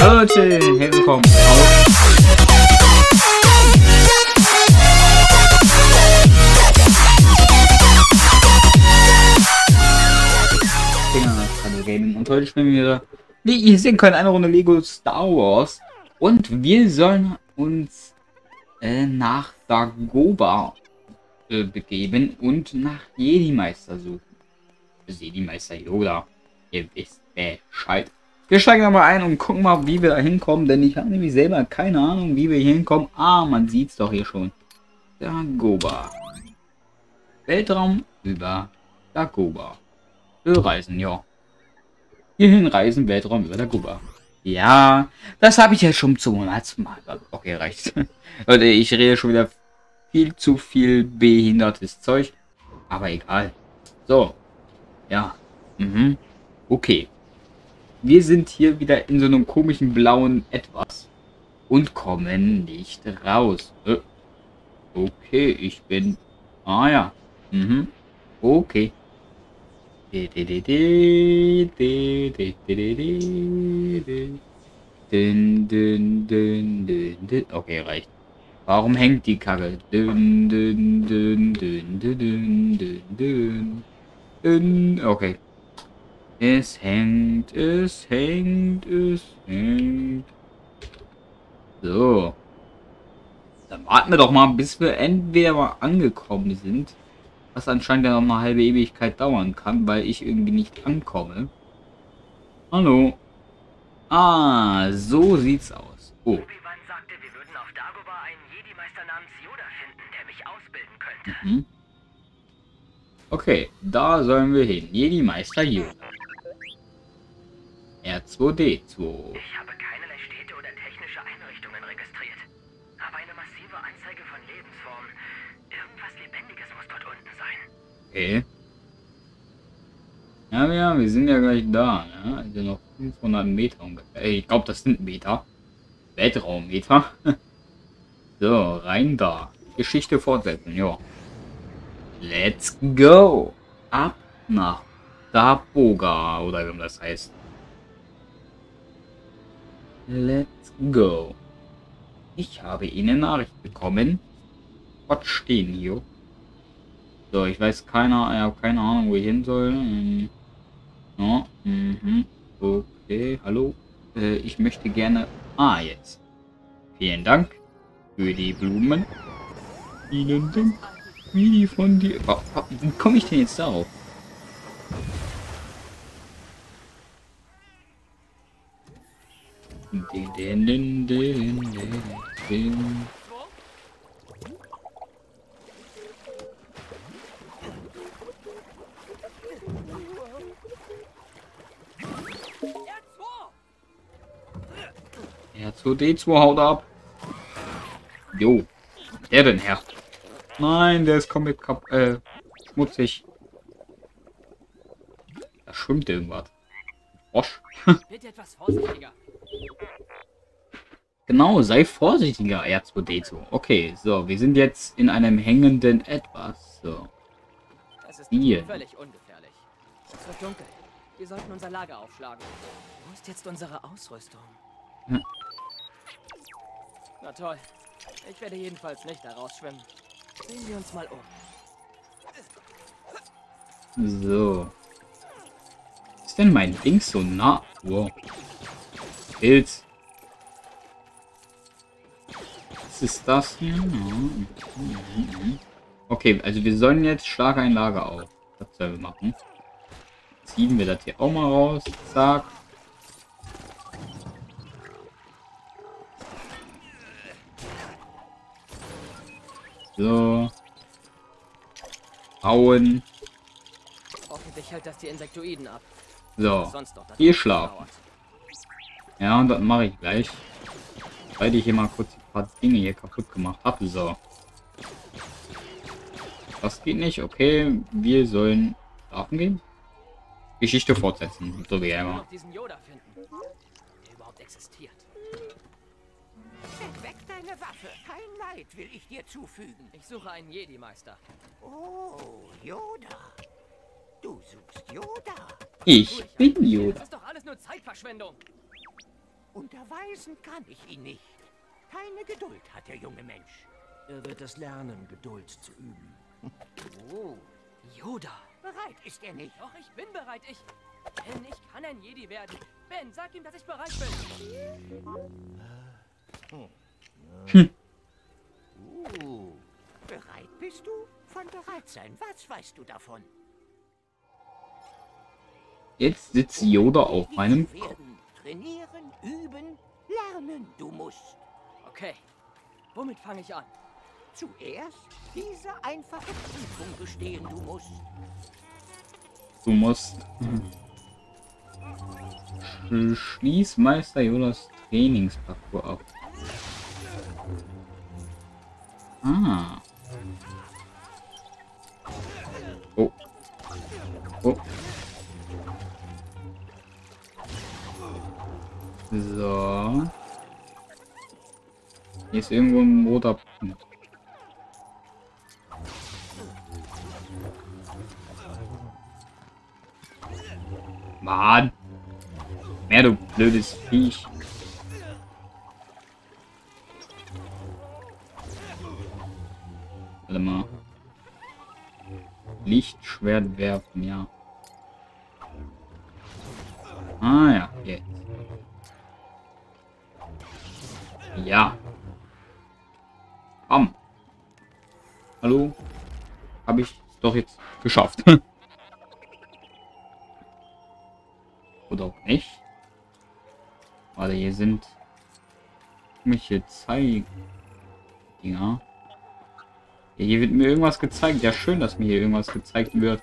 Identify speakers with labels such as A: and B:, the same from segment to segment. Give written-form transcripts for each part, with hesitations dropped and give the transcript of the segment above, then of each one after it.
A: Leute, herzlich willkommen auf Gaming und heute spielen wir, wie ihr sehen könnt, eine Runde Lego Star Wars und wir sollen uns nach Dagobah begeben und nach Jedi-Meister suchen. Jedi-Meister Yoda, ihr wisst Bescheid. Wir steigen aber ein und gucken mal, wie wir da hinkommen, denn ich habe nämlich selber keine Ahnung, wie wir hier hinkommen. Ah, man sieht es doch hier schon. Dagobah. Weltraum über Dagobah. Wir reisen, ja. Hierhin reisen, Weltraum über Dagobah. Ja, das habe ich ja schon zum letzten Mal. Okay, reicht. Leute, ich rede schon wieder viel zu viel behindertes Zeug. Aber egal. So. Ja. Okay. Wir sind hier wieder in so einem komischen blauen Etwas. Und kommen nicht raus. Okay, ich bin... Ah ja. Okay. Okay, reicht. Warum hängt die Kacke? Okay. Es hängt, es hängt, es hängt. So. Dann warten wir doch mal, bis wir entweder mal angekommen sind. Was anscheinend ja noch eine halbe Ewigkeit dauern kann, weil ich irgendwie nicht ankomme. Hallo. Ah, so sieht's aus. Oh.
B: Obi-Wan sagte, wir würden auf Dagobah einen Jedi-Meister namens Yoda finden, der mich ausbilden könnte.
A: Okay, da sollen wir hin. Jedi-Meister Yoda. R2D2.
B: Ich habe keinerlei Städte oder technische Einrichtungen registriert. Aber eine massive Anzeige von Lebensformen. Irgendwas Lebendiges muss dort unten sein.
A: Okay. Ja, wir sind ja gleich da. Ne? Also noch 500 Meter ungefähr. Ich glaube, das sind Meter. Weltraummeter. So, rein da. Geschichte fortsetzen, ja. Let's go. Ab nach Dagobah, oder wie das heißt. Let's go. Ich habe Ihnen Nachricht bekommen. Was stehen hier? So, ich weiß ich habe keine Ahnung, wo ich hin soll. Ja, okay, hallo. Ich möchte gerne... Ah, jetzt. Vielen Dank für die Blumen. Vielen Dank. Wie von dir... Wie komme ich denn jetzt darauf? R2D2 haut ab. Jo. Der denn, Herr? Nein, der ist komplett schmutzig. Da schwimmt irgendwas. Frosch.
B: Bitte etwas vorsichtiger.
A: Genau, sei vorsichtiger, R2D2. Okay, so, wir sind jetzt in einem hängenden Etwas. So.
B: Es ist
A: Hier.
B: völlig ungefährlich. Es wird dunkel. Wir sollten unser Lager aufschlagen. Wo ist jetzt unsere Ausrüstung?
A: Hm.
B: Na toll. Ich werde jedenfalls nicht da rausschwimmen. Sehen wir uns mal um.
A: So. Ist denn mein Ding so nah? Wow. Pilz. Was ist das hier? Okay, also wir sollen jetzt Schlag ein Lager auf. Was sollen wir machen? Ziehen wir das hier auch mal raus. Zack. So. Hauen.
B: Hoffentlich hält das die Insektoiden ab.
A: So.
B: Sonst doch das
A: Hier schlafen. Ja, und das mache ich gleich. Weil ich hier mal kurz ein paar Dinge hier kaputt gemacht habe. So. Das geht nicht. Okay, wir sollen schlafen gehen. Geschichte fortsetzen. So wie immer.
B: Diesen Yoda finden, der überhaupt existiert.
C: Weg deine Waffe. Kein Leid will ich dir zufügen.
B: Ich suche einen Jedi-Meister.
C: Oh, Yoda. Du suchst Yoda.
A: Ich bin
B: Das
A: Yoda.
B: ist doch alles nur Zeitverschwendung.
C: Unterweisen kann ich ihn nicht. Keine Geduld hat der junge Mensch.
D: Er wird es lernen, Geduld zu üben.
C: Oh,
E: Yoda.
C: bereit ist er nicht.
E: Doch, ich bin bereit. Ben, ich kann ein Jedi werden. Ben, sag ihm, dass ich bereit bin.
C: Bereit bist du? Von bereit sein. Was weißt du davon?
A: Jetzt sitzt Yoda auf meinem
C: Zu werden. Trainieren, üben, lernen. Du musst.
E: Okay. Womit fange ich an?
C: Zuerst diese einfache Prüfung bestehen. Du musst.
A: Du musst. Schließ Meister Yodas Trainingsparcours ab. Ah. Oh. Oh. So. Hier ist irgendwo ein roter Punkt. Mann. Mehr, du blödes Viech. Warte mal. Lichtschwert werfen, ja. Ah ja, jetzt. Ja. Komm. Hallo? Habe ich doch jetzt geschafft. Oder auch nicht. Warte, hier sind komische Dinger. Ja, hier wird mir irgendwas gezeigt. Ja, schön, dass mir hier irgendwas gezeigt wird.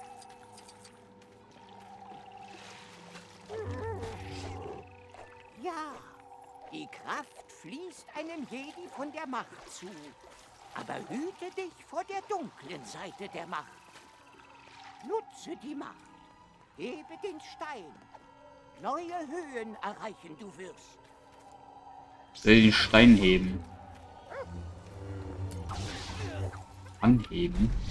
C: Ja, die Kraft fließt einem Jedi von der Macht zu. Aber hüte dich vor der dunklen Seite der Macht. Nutze die Macht. Hebe den Stein. Neue Höhen erreichen du wirst.
A: Ich will den Stein heben. Anheben.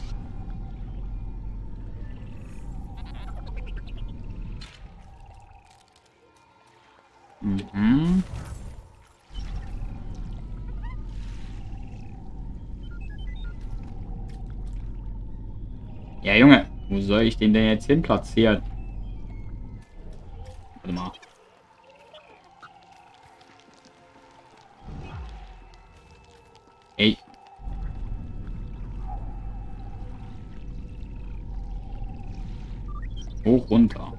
A: Mhm. Ja, Junge, wo soll ich den denn jetzt hin platzieren? Warte mal. Ey. Hoch runter.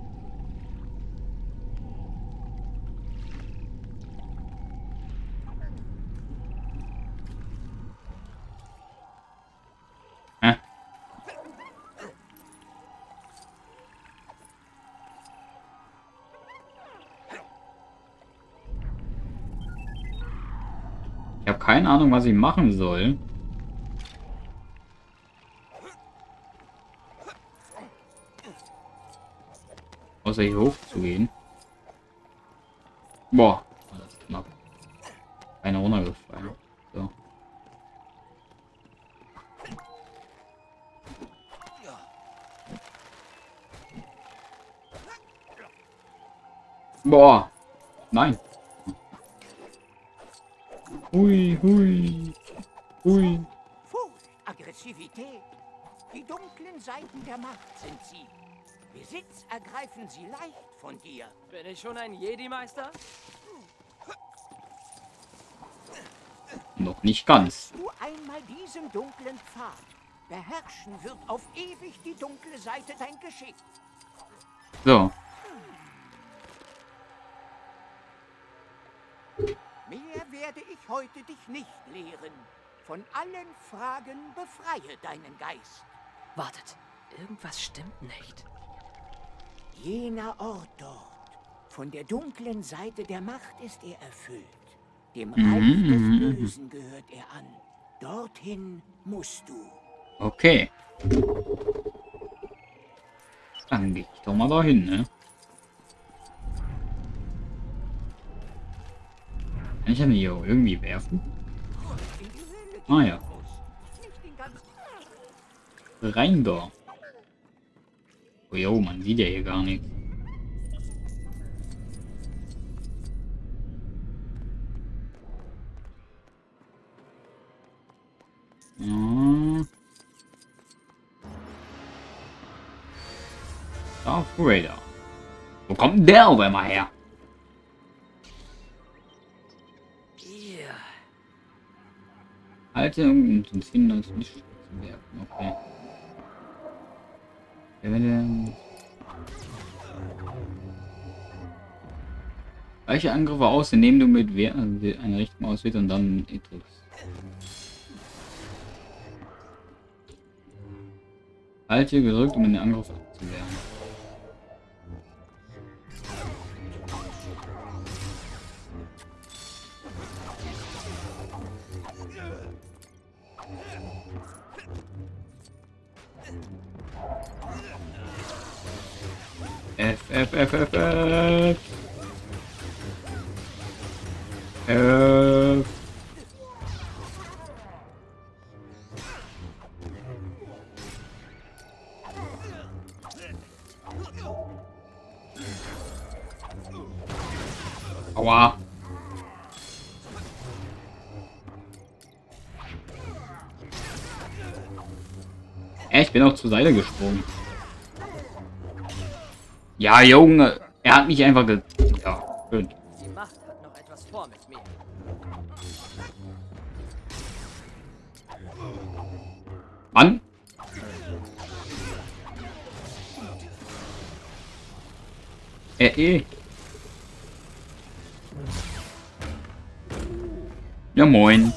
A: Hä? Ich habe keine Ahnung, was ich machen soll. Außer hier hoch zu gehen. Boah, das ist knapp. Einer runtergefallen. So. Boah. Nein. Hui, hui. Hui.
C: Furcht, Aggressivität. Die dunklen Seiten der Macht sind sie. Besitz ergreifen sie leicht von dir.
E: Bin ich schon ein Jedi-Meister?
A: Noch nicht ganz.
C: Du einmal diesen dunklen Pfad. Beherrschen wird auf ewig die dunkle Seite dein Geschick.
A: So.
C: Mehr werde ich heute dich nicht lehren. Von allen Fragen befreie deinen Geist.
E: Wartet, irgendwas stimmt nicht.
C: Jener Ort dort, von der dunklen Seite der Macht ist er erfüllt. Dem Reich des Bösen gehört er an. Dorthin musst du.
A: Okay. Dann gehe ich doch mal dahin, ne? Kann ich denn hier irgendwie werfen?
C: In die Höhle
A: Ah ja.
C: muss. Nicht den ganzen...
A: Rein da. Oh jo, man sieht ja hier gar nichts. Darth Vader. Wo kommt denn der auf einmal her?
E: Hier.
A: Alte und ziehen uns nicht zu werfen. Okay. Weiche Angriffe aus, indem du mit eine Richtung auswählst und dann E drückst. Halte gedrückt, um den Angriff abzuwehren. F. Aua. Ich bin auch zur Seite gesprungen. Ja, Junge. Er hat mich einfach ja, gut.
E: Die Macht hat noch etwas vor mit mir.
A: Mann. Ja, moin.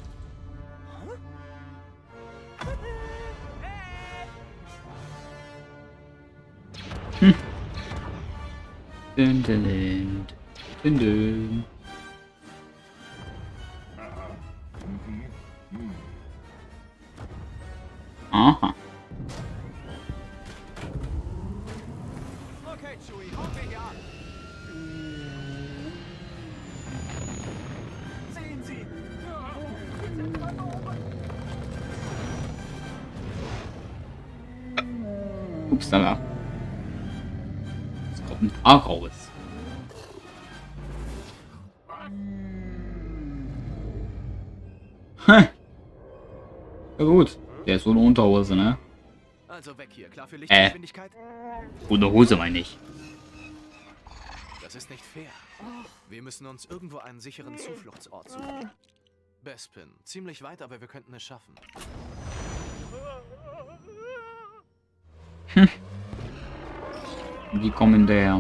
A: Dün. Aha.
B: Okay, Chewie, hauen wir hier an. Sehen Sie!
A: Upsala. Es kommt ein Haar raus. Ja gut, der ist ohne Unterhose, ne?
F: Also weg hier, klar für Lichtgeschwindigkeit?
A: Ohne Hose meine ich.
F: Das ist nicht fair. Wir müssen uns irgendwo einen sicheren Zufluchtsort suchen. Bespin, ziemlich weit, aber wir könnten es schaffen.
A: Wie kommen der?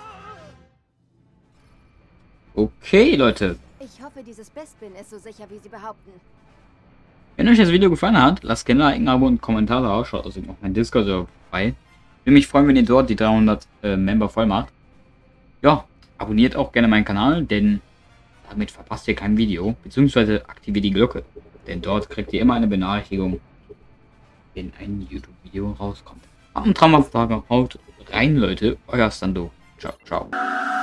A: Okay, Leute.
G: Ich hoffe, dieses Bespin ist so sicher, wie Sie behaupten.
A: Wenn euch das Video gefallen hat, lasst gerne ein Abo und Kommentare da. Schaut außerdem auf meinen Discord vorbei. Würde mich freuen, wenn ihr dort die 300 Member voll macht. Ja, abonniert auch gerne meinen Kanal, denn damit verpasst ihr kein Video. Beziehungsweise aktiviert die Glocke. Denn dort kriegt ihr immer eine Benachrichtigung, wenn ein YouTube-Video rauskommt. Habt einen traumhaften Tag. Haut rein, Leute. Euer Stando. Ciao, ciao.